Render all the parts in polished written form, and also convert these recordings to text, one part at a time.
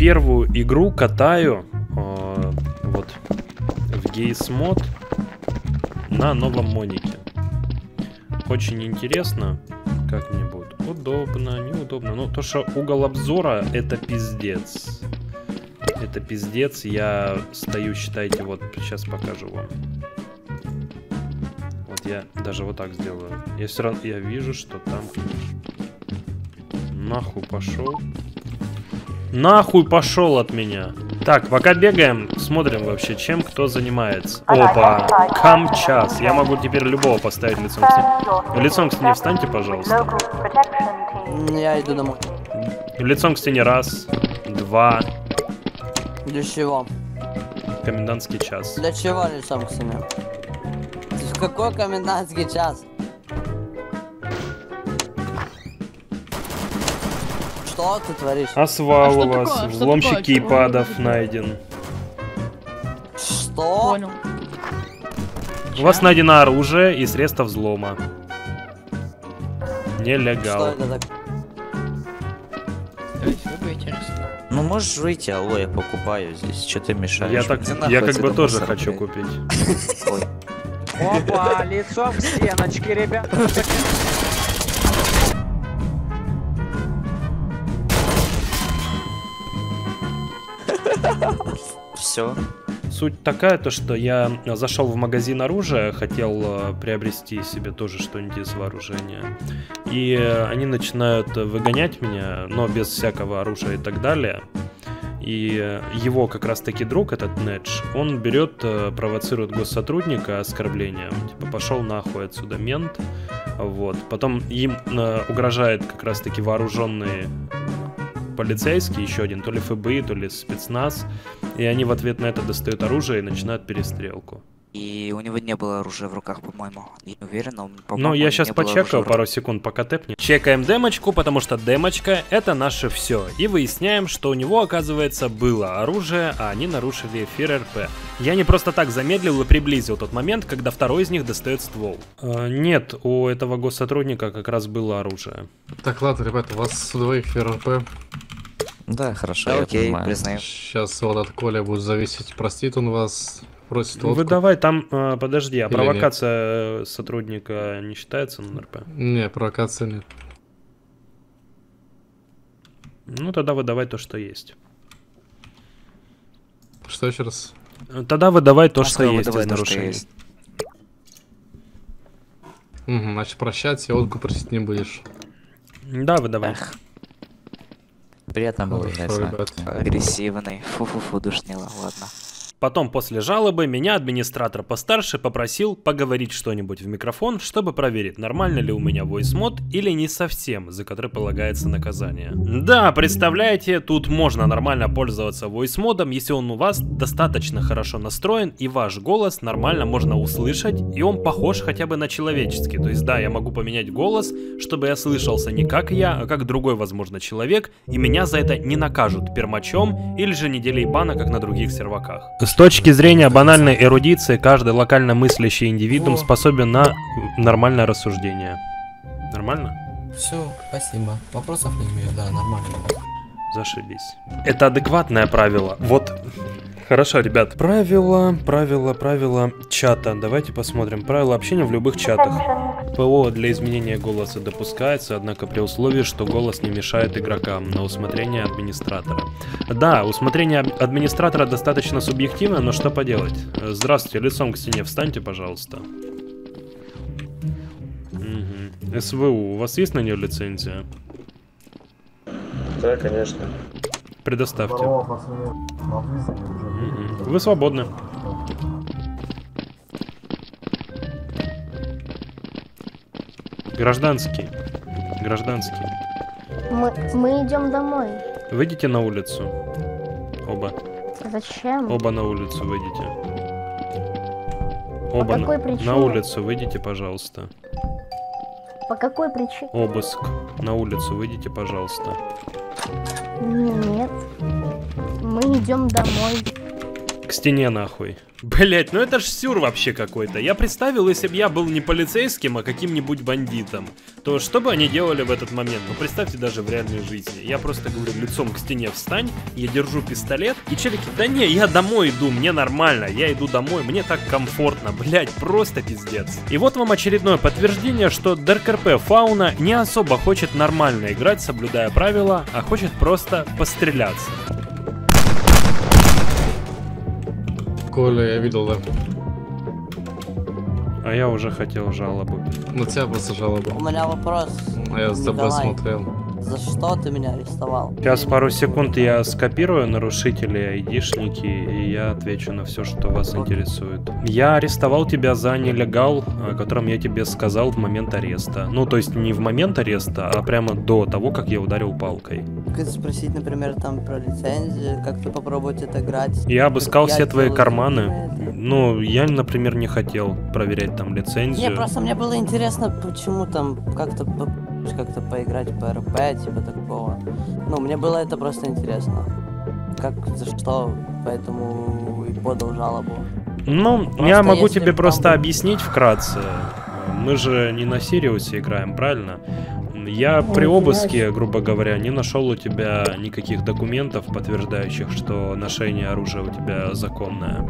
первую игру катаю вот в гейс-мод на новом монике. Очень интересно, как мне будет. Удобно, неудобно. Ну, то, что угол обзора, это пиздец. Это пиздец. Я стою, считайте, вот сейчас покажу вам. Вот я даже вот так сделаю. Я все равно, я вижу, что там... Нахуй пошел. Нахуй пошел от меня. Так, пока бегаем, смотрим вообще, чем кто занимается. Опа, камчас. Я могу теперь любого поставить лицом к стене. Лицом к стене встаньте, пожалуйста. Я иду домой. Лицом к стене раз, два. Для чего? Комендантский час. Для чего лицом к стене? В какой комендантский час? Что ты творишь? Асвал у вас, взломщик кейпадов найден. Что? Понял. У вас найдено оружие и средства взлома. Что Нелегал. это так? Давайте, выберите раз. Ну можешь выйти, алло, я покупаю здесь. Что ты мешаешь? Я как бы тоже хочу купить. Ой. Опа, лицом к стеночке, ребят. Все. Суть такая, то что я зашел в магазин оружия, хотел приобрести себе тоже что-нибудь из вооружения. И они начинают выгонять меня, но без всякого оружия и так далее. И его как раз таки друг, этот Недж, он берет, провоцирует госсотрудника оскорблением. Типа, пошел нахуй отсюда, мент. Вот. Потом им угрожает как раз таки вооруженный полицейский, еще один, то ли ФБИ, то ли спецназ. И они в ответ на это достают оружие и начинают перестрелку. И у него не было оружия в руках, по-моему. Не уверен, но по-моему. Ну, я сейчас почекаю пару секунд, пока тэпни. Чекаем демочку, потому что демочка — это наше все. И выясняем, что у него, оказывается, было оружие, а они нарушили эфир РП. Я не просто так замедлил и приблизил тот момент, когда второй из них достает ствол. Нет, у этого госсотрудника как раз было оружие. Так, ладно, ребята, у вас у двоих РП. Да, хорошо, я Окей, понимаю. признаю. Сейчас вот от Коля будет зависеть, простит он вас, просит водку. Вы давай там, подожди, а Или провокация сотрудника не считается на РП? Не, провокации нет. Ну, тогда выдавай то, что есть. Что еще раз? Тогда выдавай то, что Сказал, есть выдавай из то, что нарушений. есть. Угу, значит, прощать, и водку просить не будешь. Да, выдавай. Эх. Приятно было Хорошо, играть с вами. ребят. Агрессивный. Фу-фу-фу, душнило, ладно. Потом, после жалобы, меня администратор постарше попросил поговорить что-нибудь в микрофон, чтобы проверить, нормально ли у меня voice-мод или не совсем, за который полагается наказание. Да, представляете, тут можно нормально пользоваться voice-модом, если он у вас достаточно хорошо настроен, и ваш голос нормально можно услышать, и он похож хотя бы на человеческий. То есть, да, я могу поменять голос, чтобы я слышался не как я, а как другой, возможно, человек, и меня за это не накажут пермачом или же неделей бана, как на других серваках. С точки зрения банальной эрудиции, каждый локально мыслящий индивидуум способен на нормальное рассуждение. Нормально? Все, спасибо. Вопросов не имею, да, нормально. Зашибись. Это адекватное правило. Вот. Хорошо, ребят. Правила чата. Давайте посмотрим. Правила общения в любых чатах. ПО для изменения голоса допускается, однако при условии, что голос не мешает игрокам, на усмотрение администратора. Да, усмотрение администратора достаточно субъективно, но что поделать. Здравствуйте, лицом к стене встаньте, пожалуйста. Угу. СВУ, у вас есть на нее лицензия? Да, конечно. Предоставьте. Вы свободны. Гражданский. Гражданский. Мы идем домой. Выйдите на улицу. Оба. Зачем? Оба на улицу выйдите. По Оба какой причине? на улицу выйдите, пожалуйста. По какой причине? Обыск. На улицу выйдите, пожалуйста. Нет. Мы идем домой. К стене нахуй. Блять, ну это ж сюр вообще какой-то. Я представил, если бы я был не полицейским, а каким-нибудь бандитом, то что бы они делали в этот момент? Ну представьте даже в реальной жизни. Я просто говорю, лицом к стене встань, я держу пистолет, и челики, да не, я домой иду, мне нормально, я иду домой, мне так комфортно, блять, просто пиздец. И вот вам очередное подтверждение, что ДРКРП Фауна не особо хочет нормально играть, соблюдая правила, а хочет просто постреляться. Коля, я видел, да. А я уже хотел жалобу. На тебя просто жалоба. У меня вопрос. А я с тобой Николай, смотрел. За что ты меня арестовал? Сейчас пару секунд я скопирую нарушители, айдишники, и я отвечу на все, что вас интересует. Я арестовал тебя за нелегал, о котором я тебе сказал в момент ареста. Ну, то есть не в момент ареста, а прямо до того, как я ударил палкой. Как спросить, например, там про лицензию, как ты попробовать это играть? Я обыскал все твои делаю карманы. это. Ну, я, например, не хотел проверять там лицензию. Не, просто мне было интересно, почему там как-то поиграть по РП, типа такого. Ну, мне было это просто интересно. Как, за что, поэтому и подал жалобу. Ну, Просто я могу если тебе бы просто там- объяснить вкратце. Мы же не на Сириусе играем, правильно? Я при обыске, грубо говоря, не нашел у тебя никаких документов, подтверждающих, что ношение оружия у тебя законное.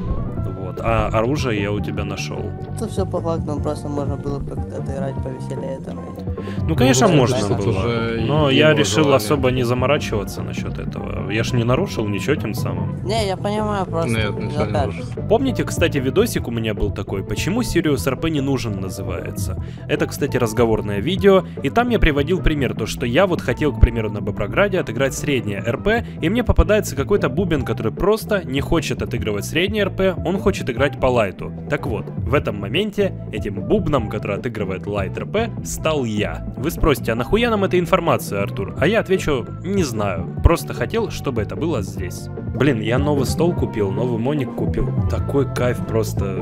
Вот. А оружие я у тебя нашел. Это все по факту, просто можно было как-то отыграть повеселее там. Ну, конечно, Ну, можно значит, было. уже Но я его решил желание. особо не заморачиваться насчет этого. Я ж не нарушил ничего тем самым. Не, я понимаю, просто Нет, ничего не закат. нужно. Помните, кстати, видосик у меня был такой «Почему Сириус РП не нужен» называется. Это, кстати, разговорное видео, и там я приводил пример, то что я вот хотел, к примеру, на Боброграде отыграть среднее РП, и мне попадается какой-то бубен, который просто не хочет отыгрывать среднее РП, он хочет играть по лайту. Так вот, в этом моменте этим бубном, который отыгрывает лайт РП, стал я. Вы спросите, а нахуя нам эта информация, Артур? А я отвечу, не знаю, просто хотел, чтобы это было здесь. Блин, я новый стол купил, новый моник купил. Такой кайф, просто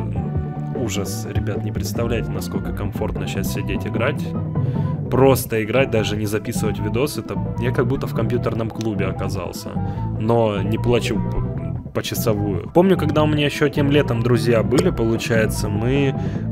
ужас. Ребят, не представляете, насколько комфортно сейчас сидеть играть. Просто играть, даже не записывать видос, это я как будто в компьютерном клубе оказался. Но не плачу почасовую. Помню, когда у меня еще тем летом друзья были, получается, мы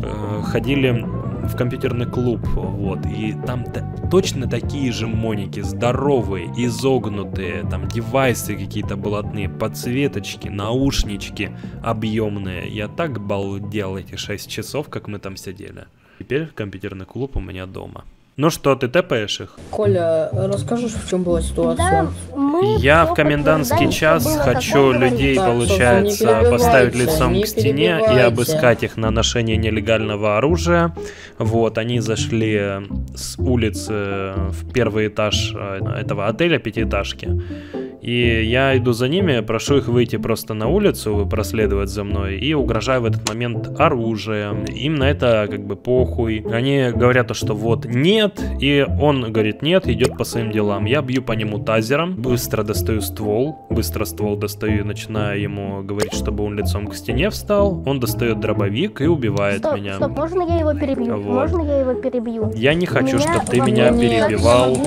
ходили в компьютерный клуб, вот, и там точно такие же моники, здоровые, изогнутые, там девайсы какие-то блатные, подсветочки, наушнички объемные. Я так балдел эти 6 часов, как мы там сидели. Теперь компьютерный клуб у меня дома. Ну что, ты тэпаешь их? Коля, расскажешь, в чем была ситуация? Да, мы Я всё в комендантский подтверждаем, что час было, хочу как он людей, Так, получается, собственно, не поставить перебивайте, лицом не к стене и перебивайте. обыскать их на ношение нелегального оружия. Вот, они зашли с улицы в первый этаж этого отеля, пятиэтажки. И я иду за ними, прошу их выйти просто на улицу, проследовать за мной, и угрожаю в этот момент оружием. Им на это как бы похуй. Они говорят, что вот нет, и он говорит нет, идет по своим делам. Я бью по нему тазером, быстро достаю ствол, достаю и начинаю ему говорить, чтобы он лицом к стене встал. Он достает дробовик и убивает Стоп, меня. стоп, можно я его перебью? Вот. Можно я его перебью? Я не хочу, Меня чтобы ты во меня мне нет. перебивал.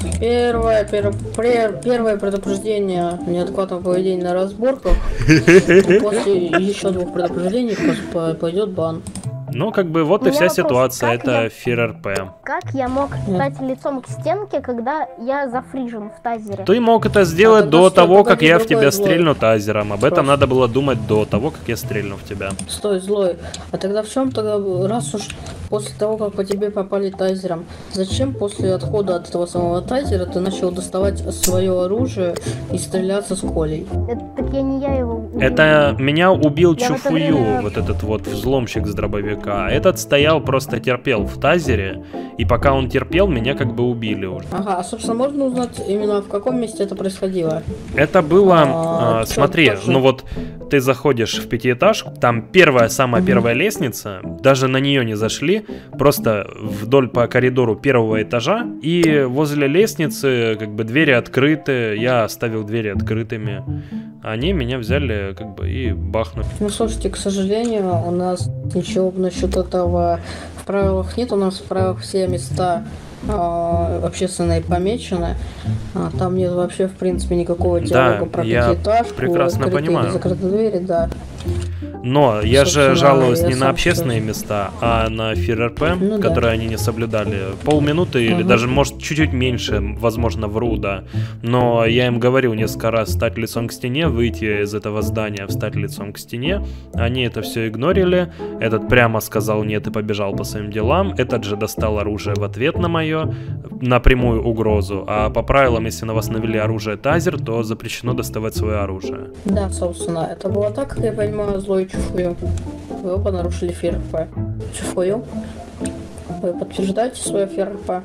Первое предупреждение неадекватного поведения на разборках. После еще 2 предупреждений пойдет бан. Ну, как бы вот и У меня вся вопрос, ситуация, как это я- фир РП. Как я мог стать лицом к стенке, когда я зафрижен в тазере? Ты мог это сделать тогда до что, того, как погоди, я в другой тебя злой. стрельну тазером. Об этом Просто. надо было думать до того, как я стрельну в тебя. Стой, злой. А тогда в чем тогда, раз уж после того, как по тебе попали тайзером, зачем после отхода от этого самого тайзера ты начал доставать свое оружие и стреляться с Колей? Так я его убил. Это меня убил Я в это Чуфую, время- вот этот вот взломщик с дробовика. Этот стоял, просто терпел в тазере, и пока он терпел, меня как бы убили уже. Ага, а собственно можно узнать именно в каком месте это происходило? Это было, чё, смотри, тоже? ну вот ты заходишь в пятиэтажку, там самая первая лестница, даже на нее не зашли, просто вдоль по коридору первого этажа, и возле лестницы как бы двери открыты, я оставил двери открытыми, они меня взяли как бы и бахнули. Ну, слушайте, к сожалению, у нас ничего насчет этого в правилах нет. У нас в правилах все места общественные помечены. Там нет вообще, в принципе, никакого диалога про пятиэтажку. Прекрасно понимаю. Закрытые двери, да. Но я же жалуюсь не на общественные тоже. места, а на ФРП, которые они не соблюдали. Полминуты или даже, может, чуть-чуть меньше, возможно, вру, да. Но я им говорил несколько раз встать лицом к стене, выйти из этого здания, встать лицом к стене. Они это все игнорили. Этот прямо сказал нет и побежал по своим делам. Этот же достал оружие в ответ на мое, напрямую угрозу. А по правилам, если на вас навели оружие тазер, то запрещено доставать свое оружие. Да, собственно, это было так, как я понимаю, злой Чуфую. Вы оба нарушили ФРП. Чуфую, вы подтверждаете свое ФРП?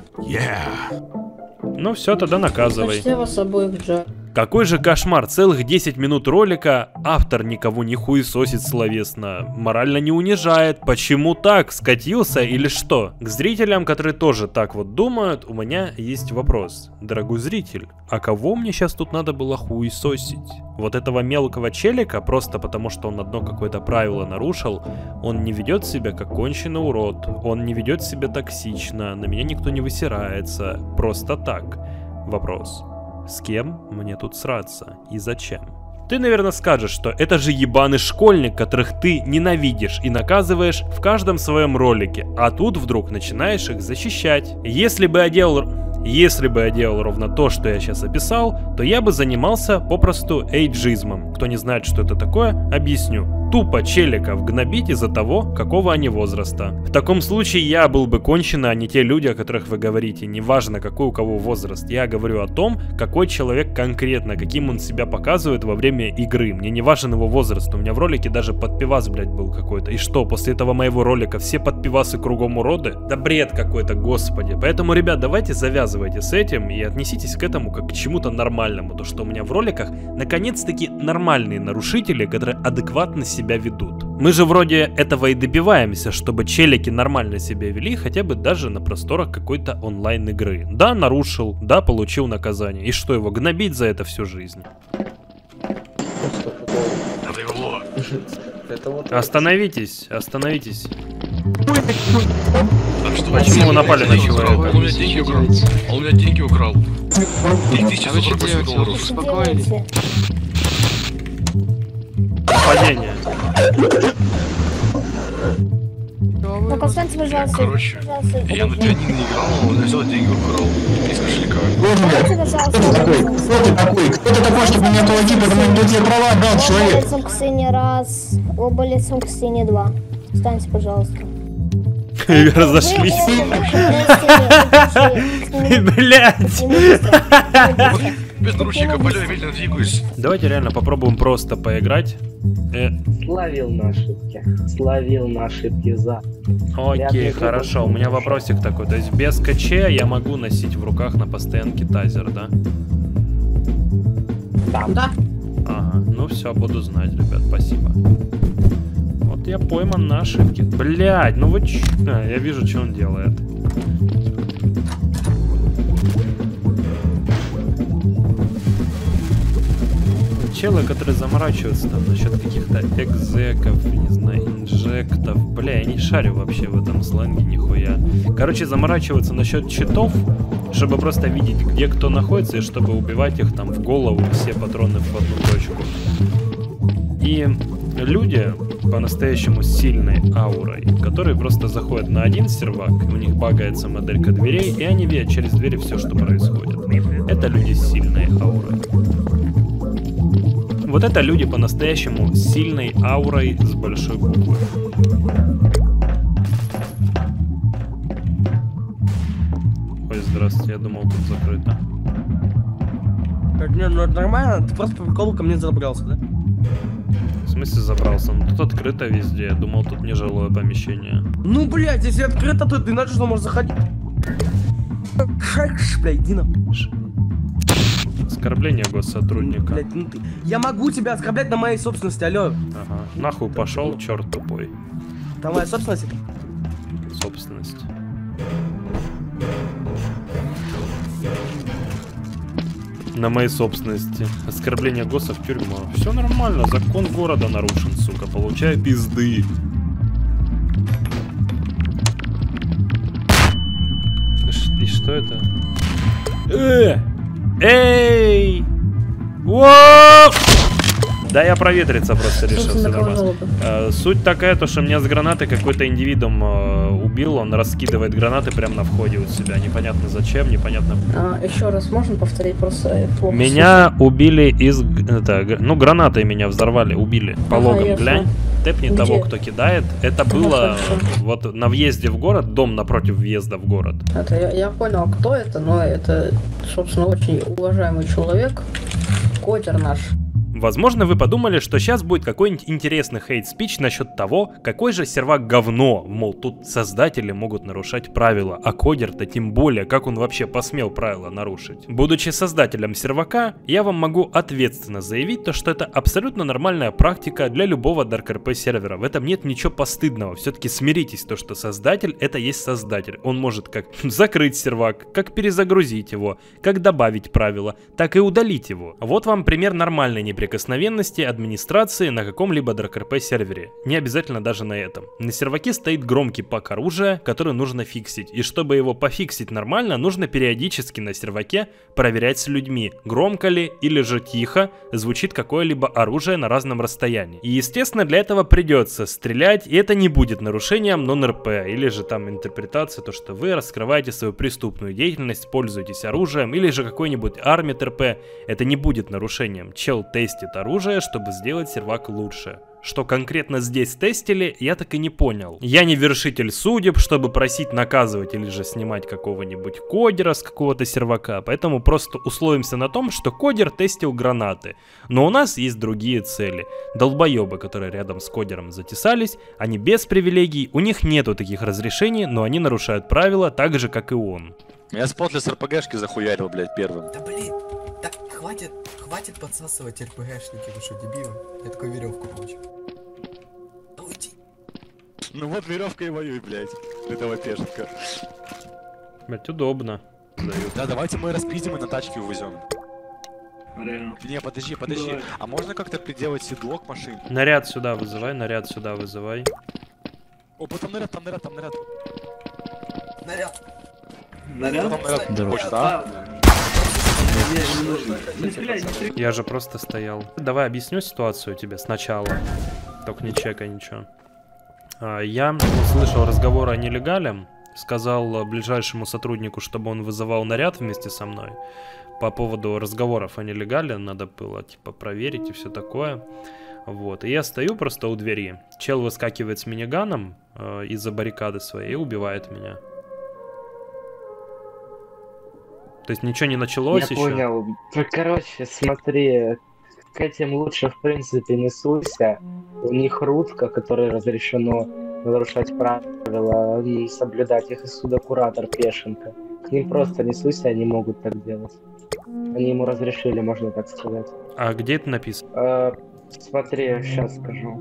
Ну все, тогда наказывай. Значит, я вас обоих джа. Какой же кошмар, целых 10 минут ролика, автор никого не хуесосит словесно, морально не унижает, почему так, скатился или что? К зрителям, которые тоже так вот думают, у меня есть вопрос. Дорогой зритель, а кого мне сейчас тут надо было хуесосить? Вот этого мелкого челика, просто потому что он одно какое-то правило нарушил, он не ведет себя как конченый урод, он не ведет себя токсично, на меня никто не высирается, просто так. Вопрос. С кем мне тут сраться и зачем? Ты, наверное, скажешь, что это же ебаный школьник, которых ты ненавидишь и наказываешь в каждом своем ролике, а тут вдруг начинаешь их защищать. Если бы я делал ровно то, что я сейчас описал, то я бы занимался попросту эйджизмом. Кто не знает, что это такое, объясню. Тупо челиков гнобить из-за того, какого они возраста. В таком случае я был бы конченый, а не те люди, о которых вы говорите. Неважно, какой у кого возраст. Я говорю о том, какой человек конкретно, каким он себя показывает во время игры. Мне не важен его возраст. У меня в ролике даже подпивас, блядь, был какой-то. И что, после этого моего ролика все подпивасы кругом уроды? Да бред какой-то, господи. Поэтому, ребят, давайте завязывайте с этим и отнеситесь к этому как к чему-то нормальному. То, что у меня в роликах наконец-таки нормальные нарушители, которые адекватно себя ведут. Мы же вроде этого и добиваемся, чтобы челики нормально себя вели, хотя бы даже на просторах какой-то онлайн игры. Да, нарушил, да, получил наказание. И что, его гнобить за это всю жизнь? Остановитесь, остановитесь. Почему вы напали на человека? Он у меня деньги украл. Он у меня деньги украл. 3148 долларов. Успокоились. Нападение. Ну, Константин, пожалуйста. Короче, я на пианино не играл, он взял деньги украл из кошелька. Кто ты такой, чтобы меня платить, потому что тебе права отдал человек? Оба лицом к сцене раз, оба лицом к сцене два. Встаньте, пожалуйста. Разошлись. Блять. Без наручника, более медленно двигаюсь. Давайте реально попробуем просто поиграть. Словил на ошибки за. Окей, хорошо. У меня вопросик такой. То есть без КЧ я могу носить в руках на постоянке тазер, да? Да. Ага, ну все, буду знать, ребят, спасибо. Вот я пойман на ошибки. Блять, ну вы ч... я вижу, что он делает. Челы, которые заморачиваются там насчет каких-то экзеков, не знаю, инжектов. Бля, я не шарю вообще в этом сленге нихуя. Короче, заморачиваются насчет читов, чтобы просто видеть, где кто находится, и чтобы убивать их там в голову, все патроны в одну точку. И люди по-настоящему сильной аурой, которые просто заходят на один сервак, и у них багается моделька дверей, и они видят через двери все, что происходит. Это люди с сильной аурой. Вот это люди по-настоящему с сильной аурой с большой буквы. Ой, здравствуйте, я думал, тут закрыто. Не, ну это нормально, ты просто по приколу ко мне забрался, да? В смысле забрался? Ну тут открыто везде, я думал, тут нежилое помещение. Ну, блядь, если открыто, то ты знаешь, что можешь заходить. Шакш, блядь, иди на... Оскорбление госсотрудника. Блядь, ну ты... Я могу тебя оскорблять на моей собственности, алло. Ага, нахуй пошел, черт тупой. Там моя собственность? Собственность. На моей собственности. Оскорбление госса в тюрьму. Все нормально, закон города нарушен, сука. Получай пизды. И что это? Эй! Воу! Да я проветриться просто решил. Все нормально. Суть такая, то, что меня с гранатой какой-то индивидуум убил, он раскидывает гранаты прямо на входе у себя. Непонятно зачем, непонятно. Еще раз можно повторить, просто плохо. Меня убили из... ну, гранатой меня взорвали, убили. По логам, глянь. Тэпни того, кто кидает. Это было вот на въезде в город, дом напротив въезда в город. Это я понял, кто это, но это, собственно, очень уважаемый человек. Котер наш. Возможно, вы подумали, что сейчас будет какой-нибудь интересный хейт-спич насчет того, какой же сервак говно, мол, тут создатели могут нарушать правила, а кодер-то тем более, как он вообще посмел правила нарушить. Будучи создателем сервака, я вам могу ответственно заявить то, что это абсолютно нормальная практика для любого DarkRP сервера. В этом нет ничего постыдного, все-таки смиритесь, то, что создатель это есть создатель. Он может как закрыть сервак, как перезагрузить его, как добавить правила, так и удалить его. Вот вам пример нормальной неприкосновенности администрации на каком-либо DarkRP сервере. Не обязательно даже на этом. На серваке стоит громкий пак оружия, который нужно фиксить. И чтобы его пофиксить нормально, нужно периодически на серваке проверять с людьми, громко ли или же тихо звучит какое-либо оружие на разном расстоянии. И естественно для этого придется стрелять, и это не будет нарушением нон-РП, или же там интерпретация, то что вы раскрываете свою преступную деятельность, пользуетесь оружием, или же какой-нибудь армит РП, это не будет нарушением. Чел тестит оружие, чтобы сделать сервак лучше. Что конкретно здесь тестили, я так и не понял. Я не вершитель судеб, чтобы просить наказывать или же снимать какого-нибудь кодера с какого-то сервака, поэтому просто условимся на том, что кодер тестил гранаты. Но у нас есть другие цели. Долбоебы, которые рядом с кодером затесались, они без привилегий, у них нету таких разрешений, но они нарушают правила так же, как и он. Я спотлес с РПГшки захуярил, блядь, первым. Да блин, так хватит подсасывать РПГшники, вы что, дебилы? Я такую веревку получу. Да уйди. Ну вот веревка и воюй, блядь. Этого пешенка. Блять, удобно. Да, давайте мы распиздим и на тачке увезем. Реально. Не, подожди. А можно как-то приделать седло к машине? Наряд сюда вызывай, наряд сюда вызывай. О, там наряд. Я же просто стоял. Давай объясню ситуацию тебе сначала. Только не чекай ничего. Я услышал разговор о нелегале. Сказал ближайшему сотруднику, чтобы он вызывал наряд вместе со мной. По поводу разговоров о нелегале надо было типа проверить и все такое. Вот. И я стою просто у двери. Чел выскакивает с миниганом из-за баррикады своей и убивает меня. То есть ничего не началось еще? Я понял. Короче, смотри, к этим лучше в принципе не суйся. У них рутка, которой разрешено нарушать правила, соблюдать их, и судокуратор пешенка. К ним просто не суйся, они могут так делать. Они ему разрешили, можно так сказать. А где это написано? Смотри, сейчас скажу.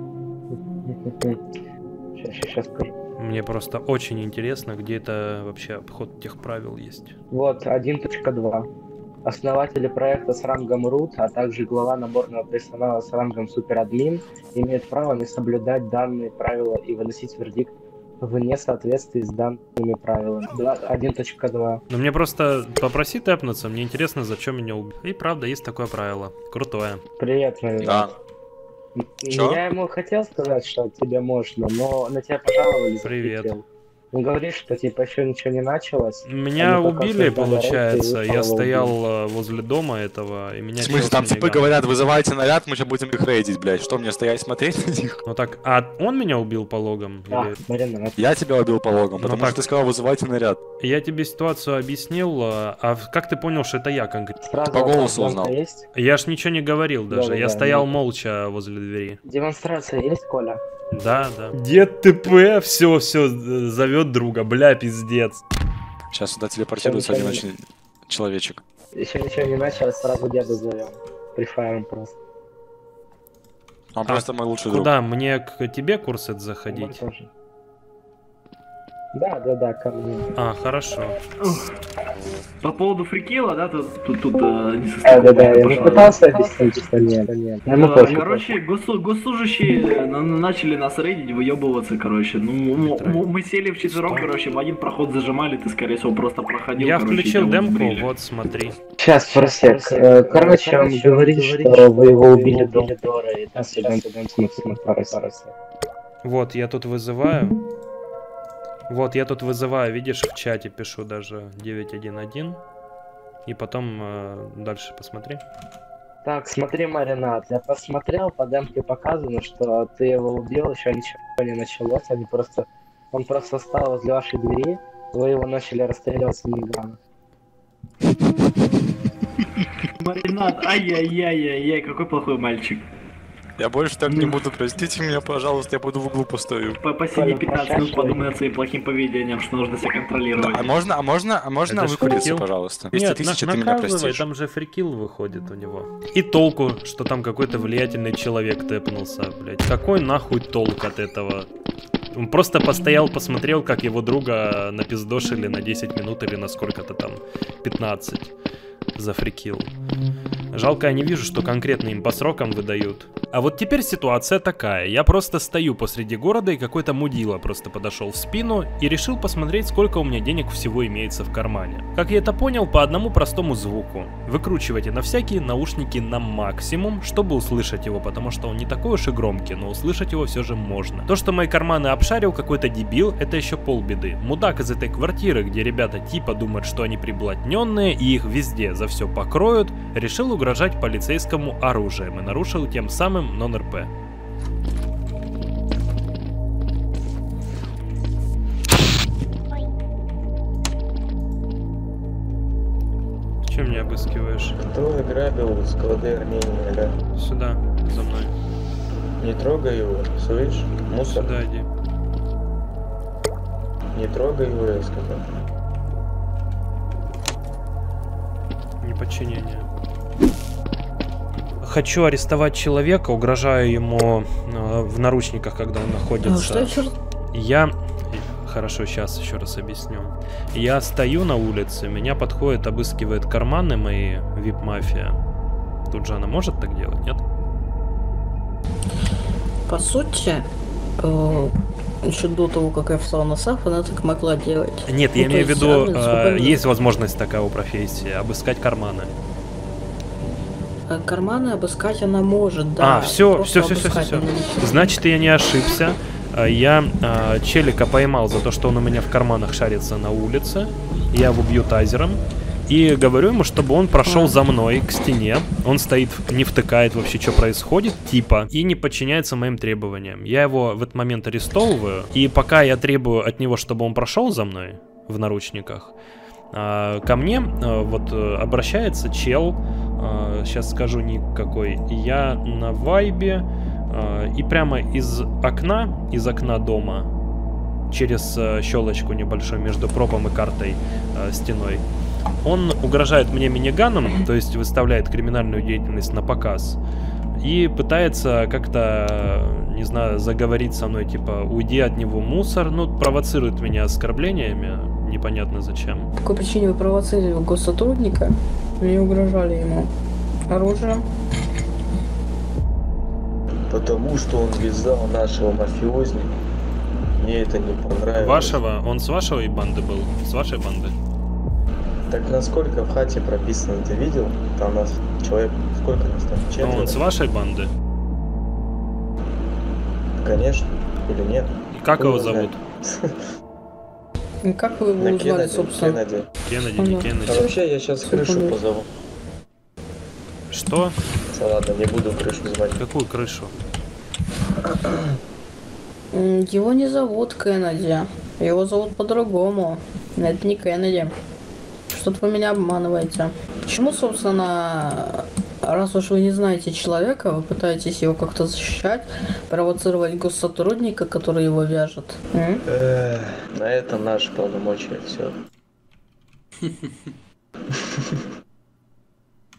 Сейчас скажу. Мне просто очень интересно, где это вообще обход тех правил есть. Вот, 1.2. Основатели проекта с рангом root, а также глава наборного персонала с рангом суперадмин имеют право не соблюдать данные правила и выносить вердикт в несоответствии с данными правилами. 1.2. Ну мне просто попроси тэпнуться, мне интересно, зачем меня убили. И правда, есть такое правило. Крутое. Привет, Марина. Да. Чё? Я ему хотел сказать, что тебе можно, но на тебя пожаловались. Привет. Он говорит, что типа еще ничего не началось. Меня убили, получается. Я стоял возле дома этого, и меня... В смысле, там типы говорят, вызывайте наряд, мы сейчас будем их рейдить, блядь. Что, мне стоять смотреть на них? Ну так, а он меня убил по логам? Да, Марина. Я тебя убил по логам, потому что ты сказал, вызывайте наряд. Я тебе ситуацию объяснил, а как ты понял, что это я конкретно? По голосу узнал. Я ж ничего не говорил даже, я стоял молча возле двери. Демонстрация есть, Коля? Да. Дед ТП, все, зовет друга, бля, пиздец. Сейчас сюда телепортируется один очень человечек. Еще ничего не началось, сразу деда зовем. Прифаем просто. Он просто мой лучший друг. Куда? Мне к тебе, Курсет, заходить? Да, ко мне. А, хорошо. По поводу фрикила, да, тут не Да, я же пытался объяснить, что нет. Короче, госслужащие начали нас рейдить, выебываться, короче. Ну, мы сели вчетвером, короче, в один проход зажимали, ты, скорее всего, просто проходил. Я включил демку, вот, смотри. Сейчас, просек. Короче, он говорит, что вы его убили до Дора, и там Вот, я тут вызываю. Вот, я тут вызываю, видишь, в чате пишу даже 911. И потом дальше посмотри. Так, смотри, Маринад, я посмотрел, по демке показано, что ты его убил, еще ничего не началось, он просто встал возле вашей двери, вы его начали расстреливать с минигана. Маринад, ай-яй-яй-яй, какой плохой мальчик. Я больше так не буду, простите меня, пожалуйста, я буду в углу постою. Посиди 15 минут, подумай над своим плохим поведением, что нужно себя контролировать. А можно выкуриться, пожалуйста? 200 тысяч, ты меня простишь. Там же фрикил выходит у него. И толку, что там какой-то влиятельный человек тэпнулся, блядь. Какой нахуй толк от этого? Он просто постоял, посмотрел, как его друга напиздошили на 10 минут или на сколько-то там, 15 за фрикил. Жалко, я не вижу, что конкретно им по срокам выдают. А вот теперь ситуация такая. Я просто стою посреди города, и какой-то мудила просто подошел в спину и решил посмотреть, сколько у меня денег всего имеется в кармане. Как я это понял, по одному простому звуку. Выкручивайте на всякие наушники на максимум, чтобы услышать его, потому что он не такой уж и громкий, но услышать его все же можно. То, что мои карманы обшарил какой-то дебил, это еще полбеды. Мудак из этой квартиры, где ребята типа думают, что они приблотненные и их везде за все покроют, решил угрожать полицейскому оружием и нарушил тем самым нон-РП. Чем меня обыскиваешь? Кто грабил склады Армении, да? Сюда, за мной. Не трогай его, слышь? Мусор. Сюда иди. Не трогай его, я сказал. Неподчинение. Хочу арестовать человека, угрожаю ему в наручниках, когда он находится. Я... Хорошо, сейчас еще раз объясню. Я стою на улице, меня подходит, обыскивает карманы мои, вип-мафия. Тут же она может так делать, нет? По сути, еще до того, как я встал на САФ, она так могла делать. Нет, я имею в виду, есть возможность такая у профессии, обыскать карманы. Карманы обыскать она может, да. А, все. Значит, я не ошибся. Я челика поймал за то, что он у меня в карманах шарится на улице. Я его бью тазером. И говорю ему, чтобы он прошел за мной к стене. Он стоит, не втыкает вообще, что происходит, типа, и не подчиняется моим требованиям. Я его в этот момент арестовываю. И пока я требую от него, чтобы он прошел за мной в наручниках, ко мне вот обращается чел, сейчас скажу ник какой, я на вайбе, и прямо из окна дома, через щелочку небольшую между пропом и картой стеной, он угрожает мне миниганом, то есть выставляет криминальную деятельность на показ, и пытается как-то, не знаю, заговорить со мной, типа, уйди от него, мусор, ну, провоцирует меня оскорблениями, непонятно зачем. По какой причине вы провоцировали госсотрудника? Или угрожали ему оружием? Потому что он вязал нашего мафиозника. Мне это не понравилось. Вашего? Он с вашей банды был? С вашей банды? Так насколько в хате прописано, ты видел? Там нас человек, сколько нас там? Четверо? Ну, он с вашей банды? Конечно. Или нет? Как его зовут? Как вы его узнали, собственно? Кеннеди. А вообще, я сейчас крышу позову. Что? Ладно, не буду крышу звать. Какую крышу? Его не зовут Кеннеди. Его зовут по-другому. Это не Кеннеди. Что-то вы меня обманываете. Почему, собственно, раз уж вы не знаете человека, вы пытаетесь его как-то защищать, провоцировать госсотрудника, который его вяжет? На это наши полномочия, все.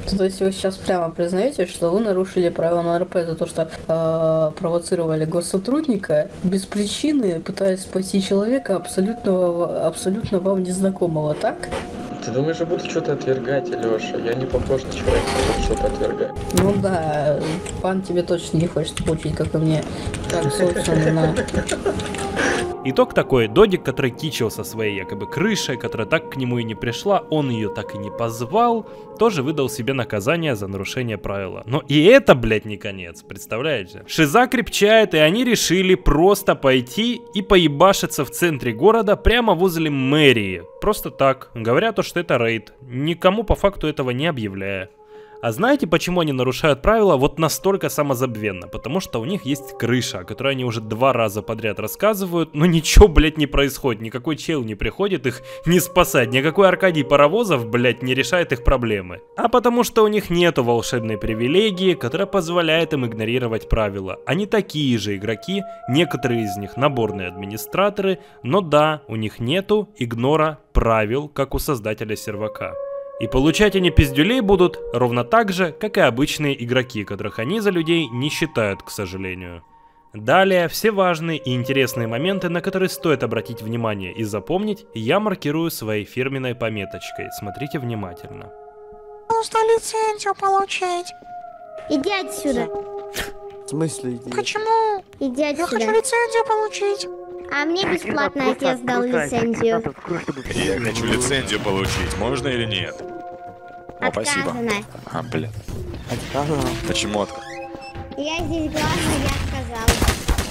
То есть вы сейчас прямо признаете, что вы нарушили правила на РП за то, что провоцировали госсотрудника без причины, пытаясь спасти человека абсолютно вам незнакомого, так? Ты думаешь, я буду что-то отвергать, Алёша? Я не похож на человека, который что-то отвергает. Ну да, пан тебе точно не хочет получить, как и мне. Так, собственно. Итог такой: Додик, который кичился своей якобы крышей, которая так к нему и не пришла, он ее так и не позвал, тоже выдал себе наказание за нарушение правила. Но и это, блядь, не конец, представляете? Шиза крепчает, и они решили просто пойти и поебашиться в центре города, прямо возле мэрии. Просто так, говоря то, что это рейд, никому по факту этого не объявляя. А знаете, почему они нарушают правила вот настолько самозабвенно? Потому что у них есть крыша, о которой они уже 2 раза подряд рассказывают, но ничего, блядь, не происходит. Никакой чел не приходит их не спасать, никакой Аркадий Паровозов, блядь, не решает их проблемы. А потому что у них нету волшебной привилегии, которая позволяет им игнорировать правила. Они такие же игроки, некоторые из них наборные администраторы, но да, у них нету игнора правил, как у создателя сервака. И получать они пиздюлей будут ровно так же, как и обычные игроки, которых они за людей не считают, к сожалению. Далее, все важные и интересные моменты, на которые стоит обратить внимание и запомнить, я маркирую своей фирменной пометочкой. Смотрите внимательно. Нужно лицензию получить. Иди отсюда. В смысле иди? Почему? Иди отсюда. Я хочу лицензию получить. А мне бесплатно отец дал лицензию. Я хочу лицензию получить, можно или нет? О, спасибо. А, блин. Отказано. Почему отказ? Я здесь главный, я сказала.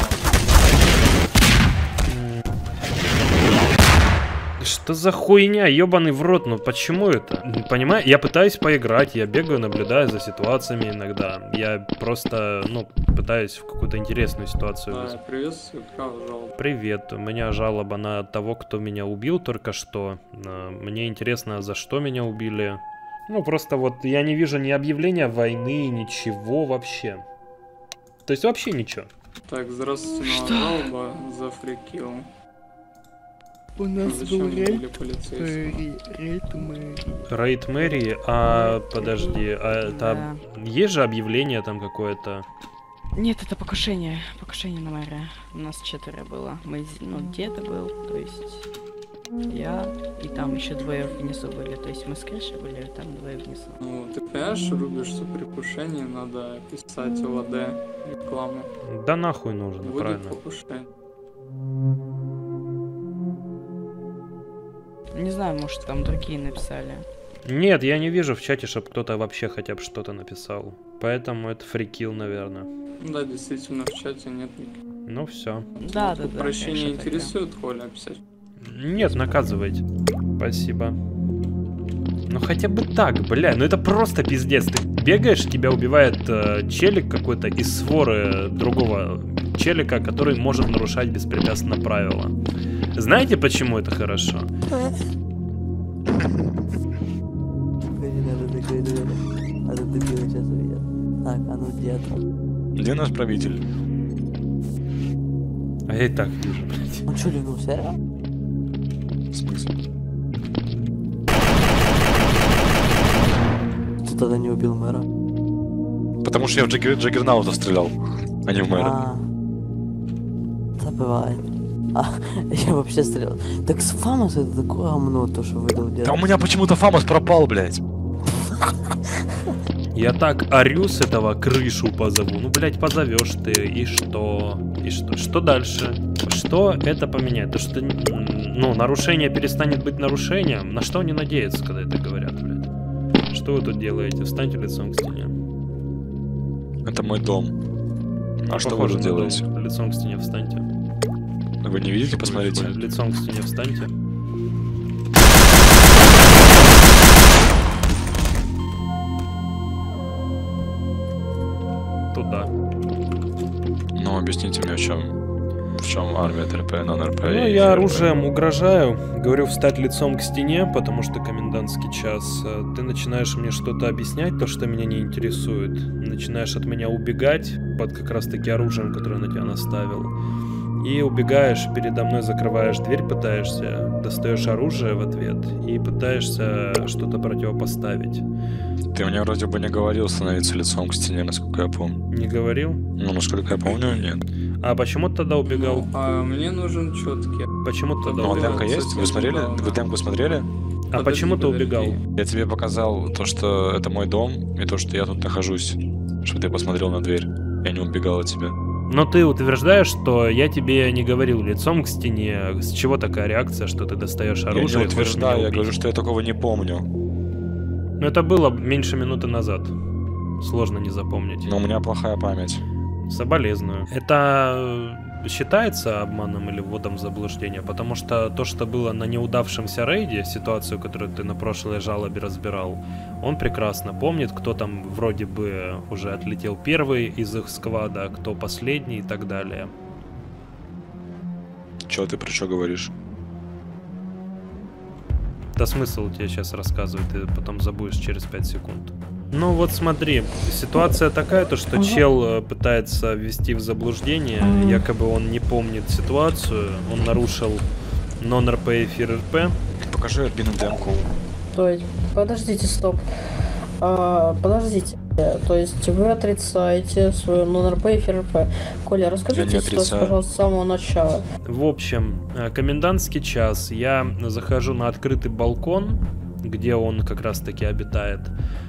Что за хуйня, ебаный в рот, ну почему это? Понимаю, я пытаюсь поиграть, я бегаю, наблюдаю за ситуациями иногда. Я просто, ну, пытаюсь в какую-то интересную ситуацию. Да, привет, жалоба. Привет, у меня жалоба на того, кто меня убил только что. Мне интересно, за что меня убили. Ну, просто вот я не вижу ни объявления войны, ничего вообще. То есть вообще ничего. Так, здравствуйте, жалоба за фрикил. У нас Зачем был рейд мэрии, а подожди, а это есть же объявление там какое-то? Нет, это покушение на мэра. У нас 4 было. Мы, ну, деда был, то есть я и там еще 2 внизу были. То есть мы с крыши были, а там 2 внизу. Ну, ты понимаешь, Рубиш, что при покушении надо писать ЛАД, рекламу. Да нахуй нужно, будет правильно. Покушение. Не знаю, может там другие написали. Нет, я не вижу в чате, чтобы кто-то вообще хотя бы что-то написал. Поэтому это фрикил, наверное. Да, действительно, в чате нет никаких. Ну все. Да. Прощение интересует, Коля, описать? Нет, наказывайте. Спасибо. Ну хотя бы так, бля, ну это просто пиздец. Ты бегаешь, тебя убивает челик какой-то из своры другого челика, который может нарушать беспрепятственно правила. Знаете, почему это хорошо? Так, а ну где там? Где наш правитель? А я и так вижу, блядь. Он что, ливнулся? В смысле? Ты тогда не убил мэра? Потому что я в Джаггернаута стрелял, а не в мэра. Да бывает. Я вообще стрелял. Так с Фамос это такое говно, то, что выдал дед. Да у меня почему-то Фамос пропал, блядь. Я так орю с этого, крышу позову. Ну, блядь, позовешь ты, и что? И что? Что дальше? Что это поменяет? То, что, ну, нарушение перестанет быть нарушением? На что они надеются, когда это говорят, блядь? Что вы тут делаете? Встаньте лицом к стене. Это мой дом. А что вы тут делаете? Лицом к стене встаньте. Вы не видите? Посмотрите. Лицом к стене встаньте. Туда. Ну, объясните мне, в чем армия ТРП, нон-РП. Ну, я оружием угрожаю. Говорю встать лицом к стене, потому что комендантский час. Ты начинаешь мне что-то объяснять, то, что меня не интересует. Начинаешь от меня убегать под как раз-таки оружием, которое на тебя наставил. и убегаешь, передо мной закрываешь дверь, пытаешься, достаешь оружие в ответ и пытаешься что-то противопоставить. Ты мне вроде бы не говорил становиться лицом к стене, насколько я помню. Не говорил? Ну, насколько я помню, нет. А почему ты тогда убегал? А мне нужен четкий. Почему ты тогда Ну, а убегал? демка есть? Вы смотрели? Вы демку смотрели? А почему ты убегал? Я тебе показал то, что это мой дом, и то, что я тут нахожусь. Чтобы ты посмотрел на дверь. Я не убегал от тебя. Но ты утверждаешь, что я тебе не говорил лицом к стене. С чего такая реакция, что ты достаешь оружие? Я не утверждаю, я говорю, что я такого не помню. Но это было меньше минуты назад. Сложно не запомнить. Но у меня плохая память. Соболезную. Это считается обманом или вводом в заблуждение? Потому что то, что было на неудавшемся рейде, ситуацию, которую ты на прошлой жалобе разбирал, он прекрасно помнит, кто там вроде бы уже отлетел первый из их сквада, кто последний и так далее. Чё ты про что говоришь? Да смысл тебе сейчас рассказывать, ты потом забудешь через 5 секунд. Ну вот смотри, ситуация такая, то что чел пытается ввести в заблуждение, якобы он не помнит ситуацию, он нарушил нон-РП и фир-РП. Покажи админу демку. То есть, подождите, стоп. Подождите. То есть вы отрицаете свою нон-РП и фир-РП. Коля, расскажите ситуацию, пожалуйста, с самого начала. В общем, комендантский час, я захожу на открытый балкон, где он как раз таки обитает.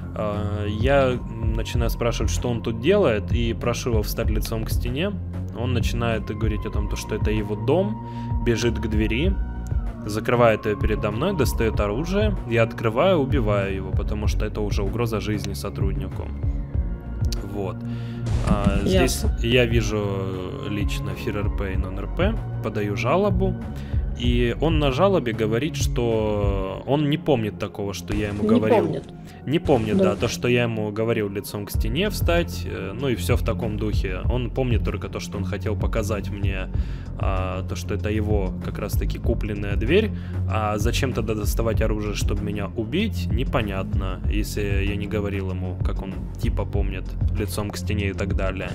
Я начинаю спрашивать, что он тут делает, и прошу его встать лицом к стене. Он начинает говорить о том, что это его дом, бежит к двери, закрывает ее передо мной, достает оружие, я открываю, убиваю его, потому что это уже угроза жизни сотруднику. Вот. Здесь я вижу лично фир-РП и нон-РП, подаю жалобу. И он на жалобе говорит, что он не помнит такого, что я ему говорил. Не помнит, да, то, что я ему говорил лицом к стене встать, ну и все в таком духе. Он помнит только то, что он хотел показать мне, то, что это его как раз-таки купленная дверь. А зачем тогда доставать оружие, чтобы меня убить, непонятно, если я не говорил ему, как он типа помнит, лицом к стене и так далее.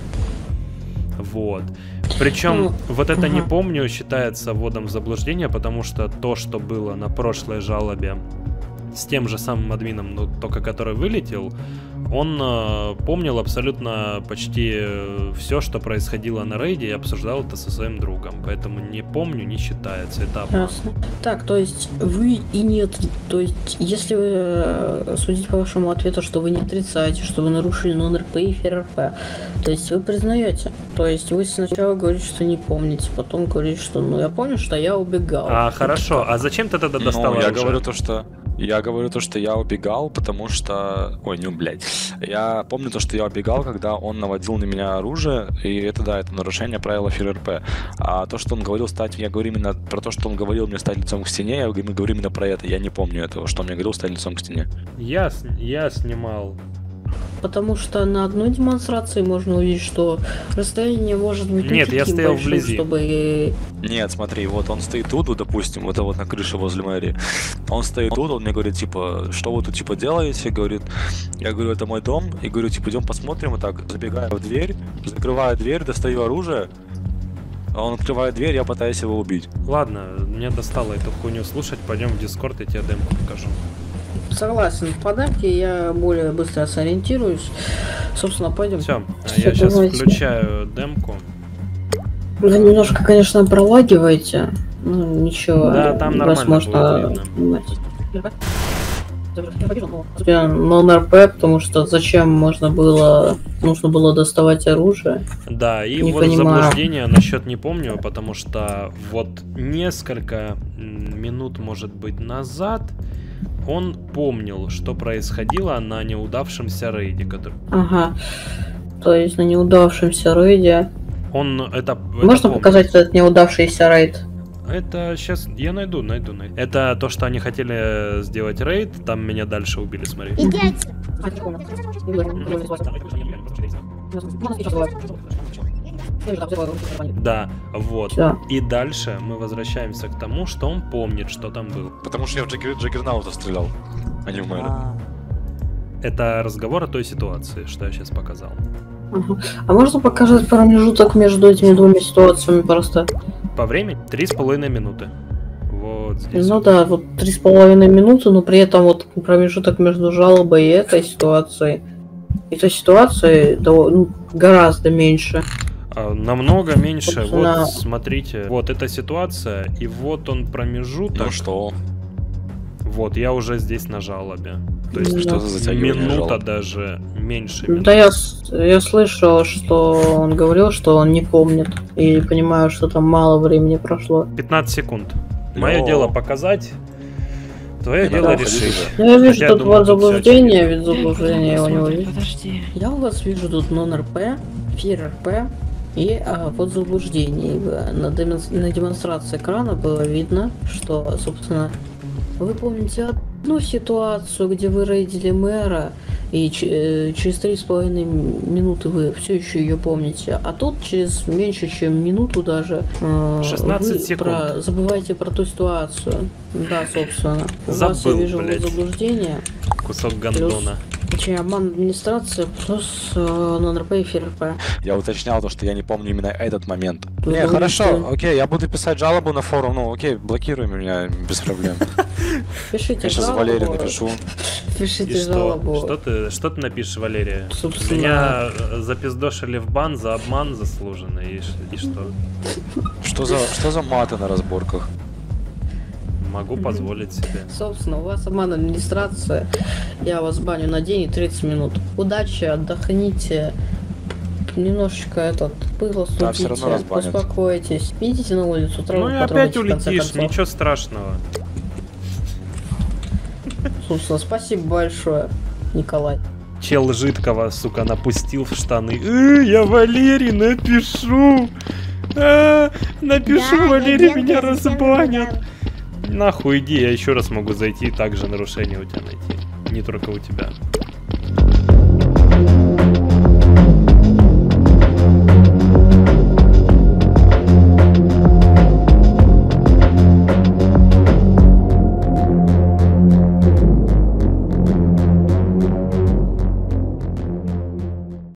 Вот. Причем вот это не помню считается вводом в заблуждение, потому что то, что было на прошлой жалобе с тем же самым админом, но только который вылетел, он помнил абсолютно почти все, что происходило на рейде, и обсуждал это со своим другом. Поэтому не помню, не считается. Это обман. Так, то есть вы и нет. То есть, если вы судить по вашему ответу, что вы не отрицаете, что вы нарушили нон-РП и фир-РП, то есть вы признаете. То есть вы сначала говорите, что не помните, потом говорите, что ну я помню, что я убегал. Хорошо, а зачем ты тогда достал оружие? Я говорю то, что я убегал, потому что... Ой, не, блядь. Я помню то, что я убегал, когда он наводил на меня оружие, и это, да, это нарушение правила фир-РП. А то, что он говорил стать... Я говорю именно про то, что он говорил мне стать лицом к стене, я говорю именно про это. Я не помню этого, что он мне говорил стать лицом к стене. Я снимал. Потому что на одной демонстрации можно увидеть, что расстояние может быть не таким я стоял большим, вблизи. чтобы... Нет, смотри, вот он стоит тут, допустим, это вот на крыше возле мэрии. Он стоит тут, он мне говорит, типа, что вы тут, типа, делаете? Говорит, я говорю, это мой дом. И говорю, типа, идем посмотрим, и так, забегаю в дверь, закрываю дверь, достаю оружие. А он открывает дверь, я пытаюсь его убить. Ладно, мне достало эту хуйню слушать, пойдем в Дискорд, я тебе демку покажу. Согласен, в подарке я более быстро сориентируюсь. Собственно, пойдем. Все, я сейчас включаю демку. Вы немножко, конечно, пролагиваете, но ничего. Да, там нормально будет видно. Нон-РП, потому что зачем нужно было доставать оружие? Да, и вот заблуждение насчет не помню, потому что вот несколько минут, может быть, назад он помнил, что происходило на неудавшемся рейде, который... Ага. То есть на неудавшемся рейде... Можно показать этот неудавшийся рейд? Это сейчас я найду. Это то, что они хотели сделать рейд, там меня дальше убили, смотри. Да, вот. Да. И дальше мы возвращаемся к тому, что он помнит, что там был. Потому что я в Джаггернаута стрелял, а не в мэра. Это разговор о той ситуации, что я сейчас показал. А можно показать промежуток между этими двумя ситуациями просто? По времени 3,5 минуты. Вот здесь. Ну да, вот 3,5 минуты, но при этом вот промежуток между жалобой и этой ситуацией гораздо меньше. Намного меньше. Собственно... Вот, смотрите. Вот эта ситуация, и вот он промежуток. Ну что? Вот, я уже здесь на жалобе. То есть что за затягивание минута жалоб? даже меньше. Минуты. Да, я слышал, что он говорил, что он не помнит. И понимаю, что там мало времени прошло. 15 секунд. Мое дело показать. Твое дело решить. Я вижу тут вот заблуждение, ведь заблуждение у него есть. Подожди. Я у вас вижу тут нон-РП, фир-РП и вот заблуждение. На демонстрации экрана было видно, что, собственно, вы помните одну ситуацию, где вы рейдили мэра, и через 3,5 минуты вы все еще ее помните, а тут через меньше, чем минуту даже 16 секунд. забываете про ту ситуацию. Да, собственно. У Забыл, вас я вижу блядь. заблуждение. Кусок гандона. Точнее, обман администрации плюс нон-РП и фир-РП. Я уточнял то, что я не помню именно этот момент. Вы Не, думаете? хорошо, окей, я буду писать жалобу на форум, ну окей, блокируй меня без проблем. Пишите Я сейчас жалобу. Валерию напишу. Пишите И что? жалобу. Что ты напишешь, Валерия? Собственно. Меня запиздошили в бан за обман заслуженный. И что? Что за маты на разборках? Могу позволить себе. Собственно, у вас обман администрация. Я вас баню на день и 30 минут. Удачи, отдохните. Немножечко пыло Да, всё равно студите, разбанят. успокойтесь. Идите на улицу, траву Ну и опять потрогайте, в конце улетишь, концов. ничего страшного. Собственно, спасибо большое, Николай. Чел жидкого, сука, напустил в штаны. Я Валерий напишу. Напишу, Да, Валерий, я меня девка, всем разбанят. Нахуй иди, я еще раз могу зайти и также нарушение у тебя найти. Не только у тебя.